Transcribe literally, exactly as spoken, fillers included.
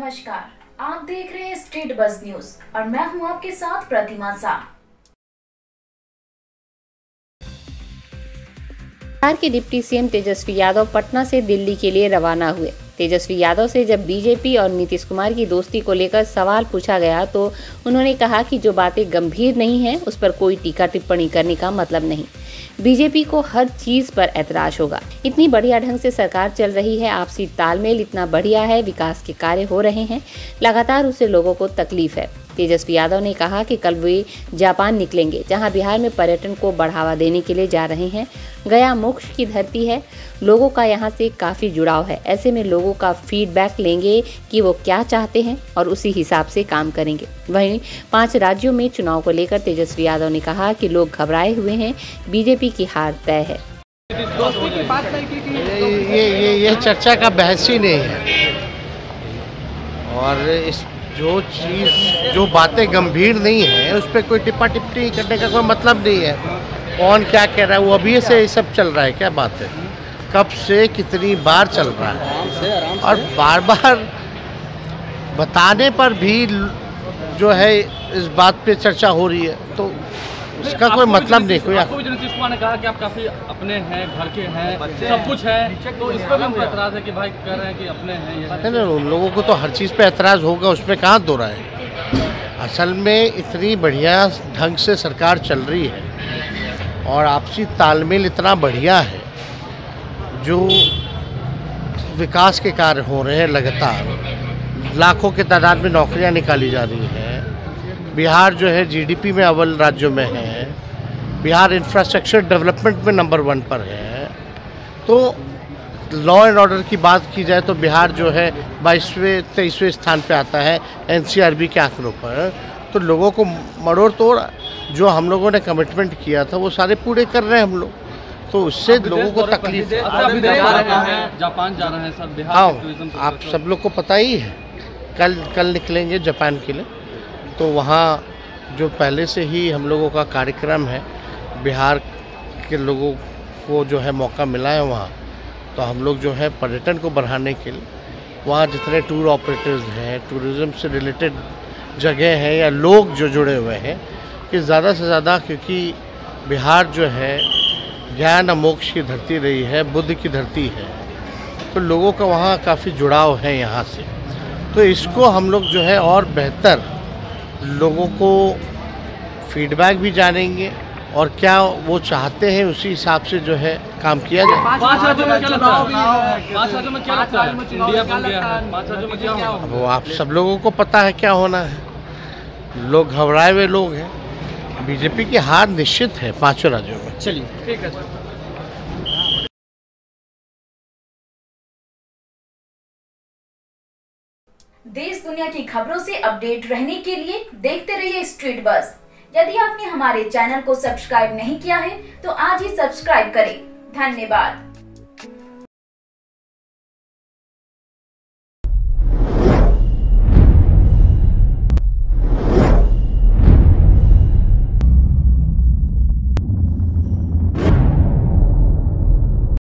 नमस्कार, आप देख रहे हैं स्ट्रीट बज़ न्यूज और मैं हूं आपके साथ प्रतिमा शाह। बिहार के डिप्टी सीएम तेजस्वी यादव पटना से दिल्ली के लिए रवाना हुए। तेजस्वी यादव से जब बीजेपी और नीतीश कुमार की दोस्ती को लेकर सवाल पूछा गया तो उन्होंने कहा कि जो बातें गंभीर नहीं हैं उस पर कोई टीका टिप्पणी करने का मतलब नहीं। बीजेपी को हर चीज पर ऐतराज होगा। इतनी बढ़िया ढंग से सरकार चल रही है, आपसी तालमेल इतना बढ़िया है, विकास के कार्य हो रहे हैं, लगातार उससे लोगों को तकलीफ है। तेजस्वी यादव ने कहा कि कल वे जापान निकलेंगे, जहां बिहार में पर्यटन को बढ़ावा देने के लिए जा रहे हैं। गया मोक्ष की धरती है, लोगों का यहां से काफी जुड़ाव है। ऐसे में लोगों का फीडबैक लेंगे कि वो क्या चाहते हैं और उसी हिसाब से काम करेंगे। वहीं पांच राज्यों में चुनाव को लेकर तेजस्वी यादव ने कहा कि लोग घबराए हुए हैं, बीजेपी की हार तय है। दोस्ती की बात नहीं की थी। ये ये ये ये चर्चा का बहस ही नहीं है। और इस जो चीज़ जो बातें गंभीर नहीं है उस पर कोई टिप्पा टिप्पणी करने का कोई मतलब नहीं है। कौन क्या कह रहा है वो अभी से ये सब चल रहा है, क्या बात है, कब से कितनी बार चल रहा है और बार बार बताने पर भी जो है इस बात पे चर्चा हो रही है, तो इसका कोई मतलब नहीं। कोई आपको भी नीतीश कुमार ने कहा कि आप काफी अपने हैं, घर के हैं, सब कुछ है, तो इस पर भी हमको एतराज है कि भाई कह रहे हैं कि अपने हैं। नहीं नहीं, उन लोगों को तो हर चीज़ पे एतराज़ होगा, उसमें कहाँ दो रहा है। असल में इतनी बढ़िया ढंग से सरकार चल रही है और आपसी तालमेल इतना बढ़िया है, जो विकास के कार्य हो रहे हैं लगातार, लाखों की तादाद में नौकरियां निकाली जा रही हैं। बिहार जो है जीडीपी में अव्वल राज्यों में है, बिहार इंफ्रास्ट्रक्चर डेवलपमेंट में नंबर वन पर है। तो लॉ एंड ऑर्डर की बात की जाए तो बिहार जो है बाईसवें तेईसवें स्थान पे आता है एनसीआरबी के आंकड़ों पर। तो लोगों को मरोड़ तोड़ जो हम लोगों ने कमिटमेंट किया था वो सारे पूरे कर रहे हैं हम लोग, तो उससे लोगों को तकलीफ है। जापान जा रहे हैं सर, बिहार। हाँ, आप सब लोग को पता ही है, कल कल निकलेंगे जापान के लिए। तो वहाँ जो पहले से ही हम लोगों का कार्यक्रम है, बिहार के लोगों को जो है मौका मिला है वहाँ, तो हम लोग जो है पर्यटन को बढ़ाने के लिए वहाँ जितने टूर ऑपरेटर्स हैं, टूरिज़्म से रिलेटेड जगह हैं या लोग जो जुड़े हुए हैं, कि ज़्यादा से ज़्यादा, क्योंकि बिहार जो है ज्ञान और मोक्ष की धरती रही है, बुद्ध की धरती है, तो लोगों का वहाँ काफ़ी जुड़ाव है यहाँ से। तो इसको हम लोग जो है और बेहतर लोगों को फीडबैक भी जानेंगे और क्या वो चाहते हैं उसी हिसाब से जो है काम किया जाए। पांच राज्यों में क्या लगता है? पांच राज्यों में क्या लगता है? इंडिया बन गया है, पांच राज्यों में क्या होगा? वो आप सब लोगों को पता है क्या होना है। लोग घबराए हुए लोग हैं। बीजेपी की हार निश्चित है पांचों राज्यों में। चलिए ठीक है सर। देश दुनिया की खबरों से अपडेट रहने के लिए देखते रहिए स्ट्रीट बज़। यदि आपने हमारे चैनल को सब्सक्राइब नहीं किया है तो आज ही सब्सक्राइब करें। धन्यवाद।